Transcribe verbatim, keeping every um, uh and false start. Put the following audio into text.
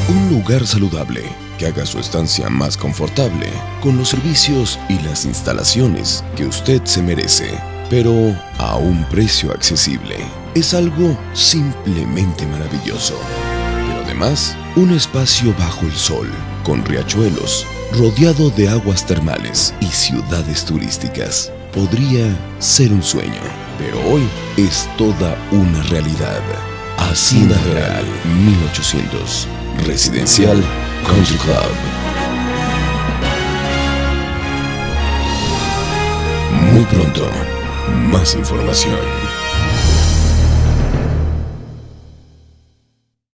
Un lugar saludable que haga su estancia más confortable, con los servicios y las instalaciones que usted se merece, pero a un precio accesible. Es algo simplemente maravilloso. Pero además, un espacio bajo el sol, con riachuelos, rodeado de aguas termales y ciudades turísticas. Podría ser un sueño, pero hoy es toda una realidad. Hacienda Real mil ochocientos, Residencial Country Club. Muy pronto, más información.